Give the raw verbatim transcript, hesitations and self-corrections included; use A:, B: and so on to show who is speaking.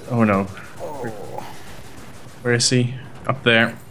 A: Oh no.
B: Oh.
A: Where is he? Up there.